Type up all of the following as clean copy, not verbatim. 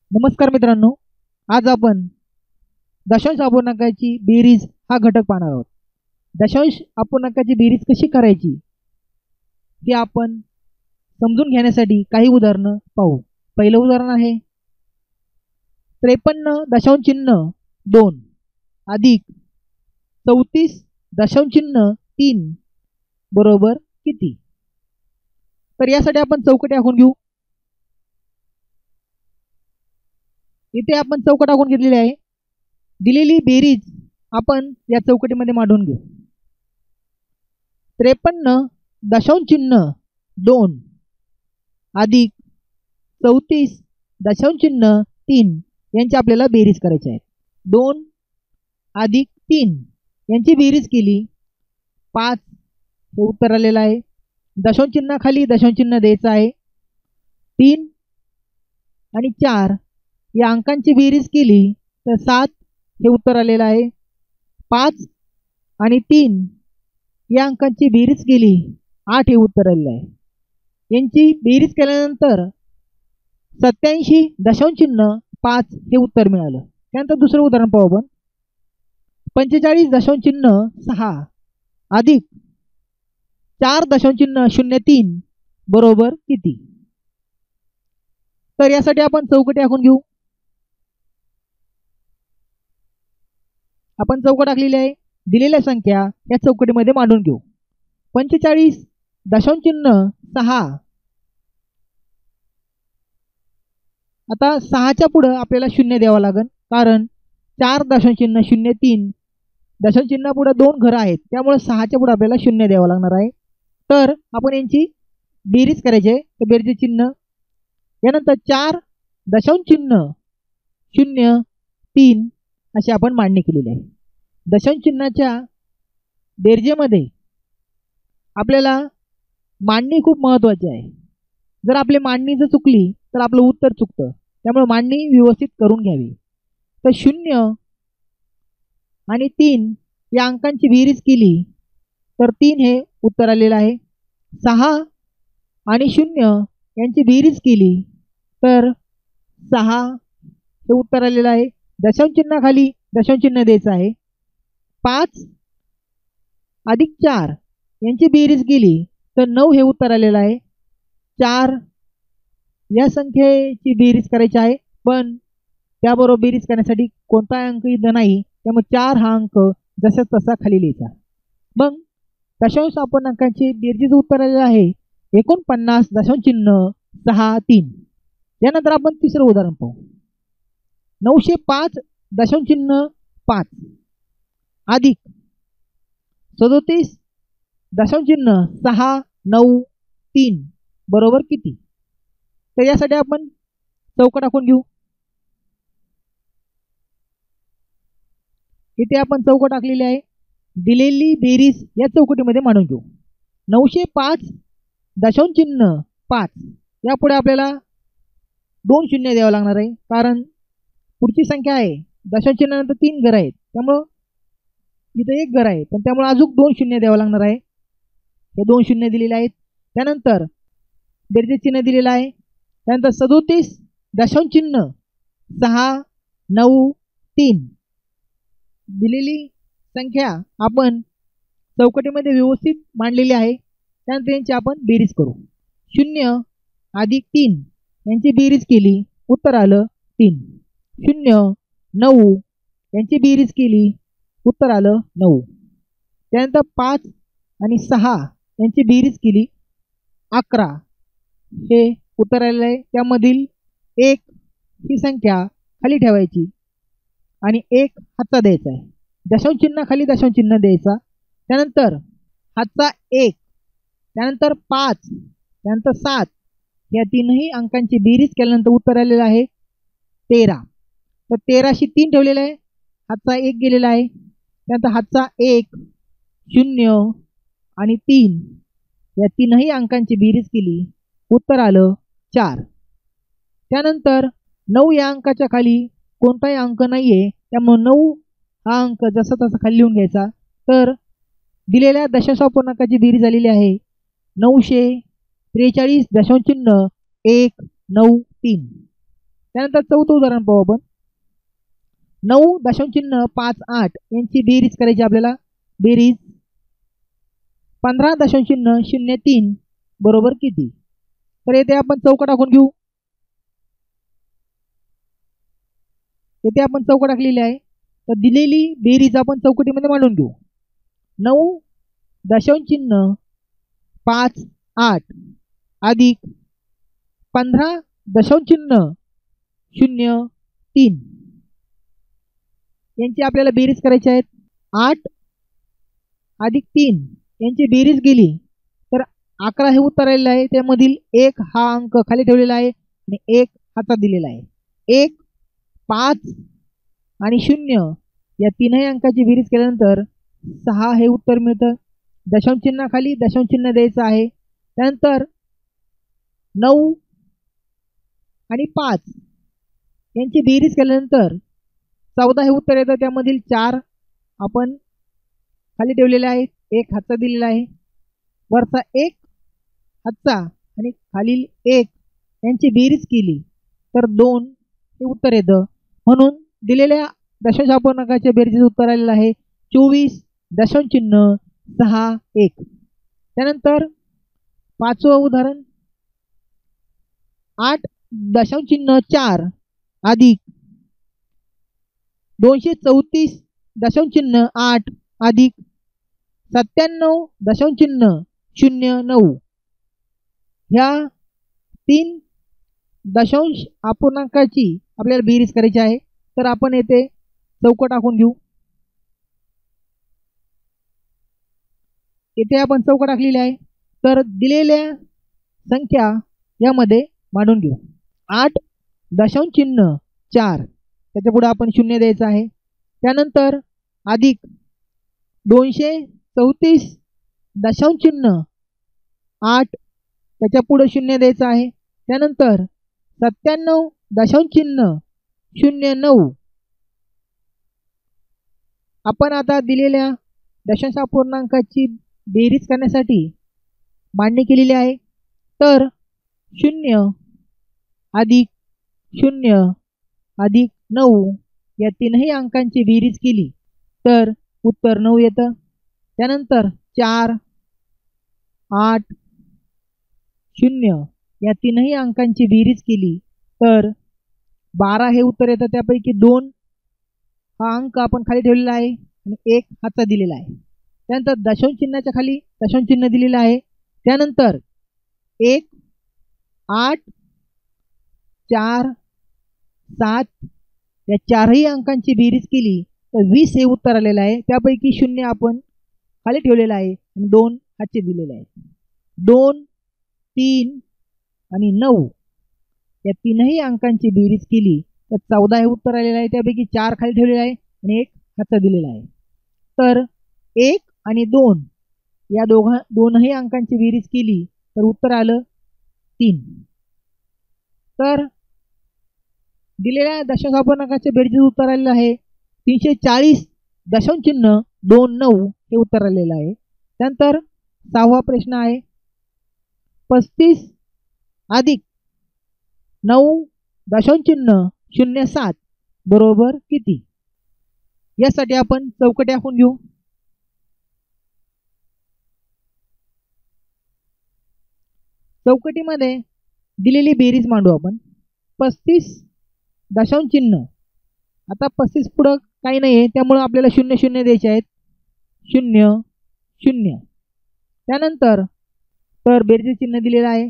नमस्कार मित्रांनो, आज आपण दशांश अपूर्णांकाची बेरीज हा घटक पाहणार आहोत. दशांश अपूर्णांकाची बेरीज कशी करायची हे आपण समजून घेण्यासाठी काही उदाहरणं पाहू. पहिलं उदाहरण आहे 53.2 अधिक 34.3 बरोबर किती. तर यासाठी आपण चौकटी आखून घेऊ. इथे आपण चौकट आखून घेतलेली आहे. दिलेली बेरीज आपण या चौकटीमध्ये मांडून घेऊ. 53.2 अधिक 34.3 यांची आपल्याला बेरीज करायची आहे. 2 अधिक 3 यांची बेरीज केली 5 हे उत्तर आलेलं आहे. दशांश चिन्हाखाली दशांश चिन्ह द्यायचं आहे. 3 आणि 4 या अंकांची बेरीज केली तर 7 हे उत्तर आलेलं आहे. 5 आणि 3 या अंकांची बेरीज केली 8 हे उत्तर आलेलं आहे. यांची बेरीज केल्यानंतर 87.5 हे उत्तर मिळालं. त्यानंतर दुसरं उदाहरण पाहू आपण. 45.6 अधिक 4.03 बरोबर किती. तर यासाठी आपण चौकटी आखून घेऊ. आपण चौकट आखलेली आहे. दिलेल्या संख्या या चौकटीमध्ये मांडून घेऊ. 45.6 आता 6च्या पुढे आपल्याला 0 द्यावं लागेल, कारण 4.03 दशांश चिन्हा पुढे 2 घरं आहेत, त्यामुळे 6च्या पुढे आपल्याला 0 द्यावं लागणार आहे. तर आपण यांची बेरीज करायची आहे. तर बेरीज चिन्ह यानंतर 4.03 अशी आपण मांडणी केलेली आहे. दशांश चिन्हाच्या बेरजेमध्ये आपल्याला मांडणी खूप महत्त्वाची आहे. जर आपली मांडणी जर चुकली तर आपलं उत्तर चुकतं, त्यामुळे मांडणी व्यवस्थित करून घ्यावी. तर 0 आणि 3 या अंकांची बेरीज केली तर 3 हे उत्तर आलेलं आहे. 6 आणि 0 यांची बेरीज केली तर 6 हे उत्तर आलेलं आहे. दशांश चिन्हाखाली दशांश चिन्ह द्यायचं आहे. 5 अधिक 4 यांची बेरीज केली तर 9 हे उत्तर आलेलं आहे. 4 या संख्येची बेरीज करायची आहे, पण त्याबरोबर बेरीज करण्यासाठी कोणता अंक इथं नाही, त्यामुळे 4 हा अंक जसा तसा खाली लिहायचा. मग दशांश अपूर्णांकाची बेरजेचं उत्तर आलेलं आहे 49.63. यानंतर आपण तिसरं उदाहरण पाहू. 905.5 अधिक 37.693 बरोबर किती. तर यासाठी आपण चौकट आखून घेऊ. इथे आपण चौकट आखलेली आहे. दिलेली बेरीज या चौकटीमध्ये मांडून घेऊ. 905.5 यापुढे आपल्याला 2 शून्य द्यावं लागणार आहे, कारण पुढची संख्या आहे दशांश चिन्हानंतर 3 घरं आहेत, त्यामुळं इथं 1 घर आहे, पण त्यामुळे अजून 2 शून्य द्यावं लागणार आहे. हे 2 शून्य दिलेले आहेत. त्यानंतर बेरजे चिन्ह दिलेलं आहे. त्यानंतर 37.693 दिलेली संख्या आपण चौकटीमध्ये व्यवस्थित मांडलेली आहे. त्यानंतर यांची आपण बेरीज करू. 0 अधिक 3 यांची बेरीज केली उत्तर आलं 3. 0 9 यांची बेरीज केली उत्तर आलं 9. त्यानंतर 5 आणि 6 यांची बेरीज केली 11 हे उत्तर आलेलं आहे. त्यामधील 1 ही संख्या खाली ठेवायची आणि 1 हातचा द्यायचा आहे. दशांश चिन्हाखाली दशांश चिन्ह द्यायचा. त्यानंतर हातचा 1, त्यानंतर 5, त्यानंतर 7 या तीनही अंकांची बेरीज केल्यानंतर उत्तर आलेलं आहे 13. तर 13शी 3 ठेवलेलं आहे, हातचा 1 गेलेला आहे. त्यानंतर हातचा 1, 0 आणि 3 या तीनही अंकांची बेरीज केली उत्तर आलं 4. त्यानंतर 9 या अंकाच्या खाली कोणताही अंक नाही आहे, त्यामुळे 9 हा अंक जसा तसा खाली लिहून घ्यायचा. तर दिलेल्या दशांश अपूर्णांकाची बेरीज झालेली आहे 943.193. त्यानंतर चौथं उदाहरण पाहू आपण. 9.58 यांची बेरीज करायची आपल्याला. बेरीज 15.03 बरोबर किती? तर येथे आपण चौका टाकून घेऊ. येथे आपण चौका टाकलेली आहे. तर दिलेली बेरीज आपण चौकटीमध्ये मांडून घेऊ. 9.58 अधिक 15.03 यांची आपल्याला बेरीज करायची आहेत. 8 अधिक 3 यांची बेरीज गेली तर 11 हे उत्तर आलेलं आहे. त्यामधील 1 हा अंक खाली ठेवलेला आहे आणि 1 हातात दिलेला आहे. 1, 5 आणि 0 या तीनही अंकाची बेरीज केल्यानंतर 6 हे उत्तर मिळतं. दशांश चिन्हाखाली दशांश चिन्ह द्यायचं आहे. त्यानंतर 9 आणि 5 यांची बेरीज केल्यानंतर 14 हे उत्तर येतं. त्यामधील 4 आपण खाली ठेवलेले आहेत. 1 हातचा दिलेला आहे. वरचा 1 हातचा आणि खालील 1 यांची बेरीज केली तर 2 हे उत्तर येतं. म्हणून दिलेल्या दशांश अपूर्णांकाच्या बेरीजचं उत्तर आलेलं आहे 24.61. त्यानंतर पाचवं उदाहरण. 8.4 अधिक 234.8 अधिक 97.09 ह्या 3 दशांश अपूर्णांकाची आपल्याला बेरीज करायची आहे. तर आपण येथे चौका टाकून घेऊ. येथे आपण चौका टाकलेली आहे. तर दिलेल्या संख्या यामध्ये मांडून घेऊ. 8.4 त्याच्या पुढे आपण 0 द्यायचं आहे. त्यानंतर अधिक 234.8 त्याच्या पुढे 0 द्यायचं आहे. त्यानंतर 97.09 आपण आता दिलेल्या दशांश अपूर्णांकाची बेरीज करण्यासाठी मांडणी केलेली आहे. तर 0 अधिक 0 अधिक 9 या तीनही अंकांची बेरीज केली तर उत्तर 9 येतं. त्यानंतर 4, 8, 0 या तीनही अंकांची बेरीज केली तर 12 हे उत्तर येतं. त्यापैकी 2 हा अंक आपण खाली ठेवलेला आहे आणि 1 हातचा दिलेला आहे. त्यानंतर दशांश चिन्हाच्या खाली दशांश चिन्ह दिलेलं आहे. त्यानंतर 1, 8, 4, 7 या चारही अंकांची बेरीज केली तर 20 हे उत्तर आलेलं आहे. त्यापैकी 0 आपण खाली ठेवलेला आहे आणि 2 हातचे दिलेले आहेत. 2, 3 आणि 9 या तीनही अंकांची बेरीज केली तर 14 हे उत्तर आलेलं आहे. त्यापैकी 4 खाली ठेवलेला आहे आणि 1 हातचा दिलेला आहे. तर 1 आणि 2 या दोनही अंकांची बेरीज केली तर उत्तर आलं 3. तर दिलेल्या दशांश अपूर्णांकाच्या बेरीजचं उत्तर आलेलं आहे 340.29 हे उत्तर आलेलं आहे. त्यानंतर 6वा प्रश्न आहे 35 अधिक 9.07 बरोबर किती? यासाठी आपण चौकटी आखून घेऊ. चौकटीमध्ये दिलेली बेरीज मांडू आपण. 35 दशांश चिन्ह. आता 35 पुढं काही नाही आहे त्यामुळे आपल्याला 0 0 द्यायचे आहेत. 0 0. त्यानंतर तर बेरीज चिन्ह दिलेलं आहे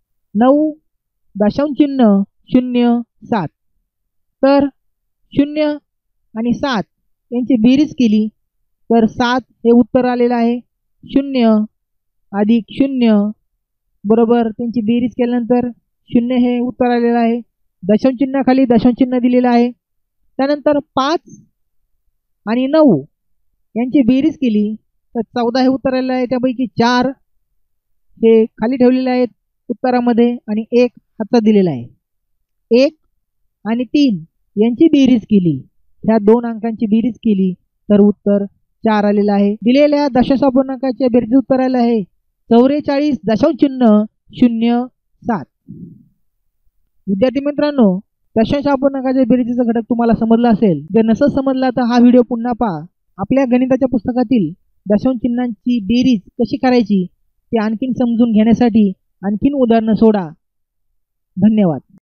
9.07. तर 0 आणि 7 यांची बेरीज केली तर 7 हे उत्तर आलेलं आहे. 0 अधिक 0 बरोबर त्यांची बेरीज केल्यानंतर 0 हे उत्तर आलेलं आहे. दशांश चिन्हाखाली दशांश चिन्ह दिलेलं आहे. त्यानंतर 5 आणि 9 यांची बेरीज केली तर 14 हे उत्तर आलेलं आहे. त्यापैकी 4 हे खाली ठेवलेले आहेत उत्तरामध्ये आणि 1 हातात दिलेला आहे. 1 आणि 3 यांची बेरीज केली, ह्या 2 अंकांची बेरीज केली तर उत्तर 4 आलेलं आहे. दिलेल्या दशांश अपूर्णांकाच्या बेरीज उत्तर आलं आहे 44.07. विद्यार्थी मित्रांनो, दशांश अपूर्णांकाच्या बेरीजचा घटक तुम्हाला समजला असेल. जर नसेल समजला तर हा व्हिडिओ पुन्हा पहा. आपल्या गणिताच्या पुस्तकातील दशांश चिन्हांची बेरीज कशी करायची ते आणखीन समजून घेण्यासाठी आणखीन उदाहरणं सोडा. धन्यवाद.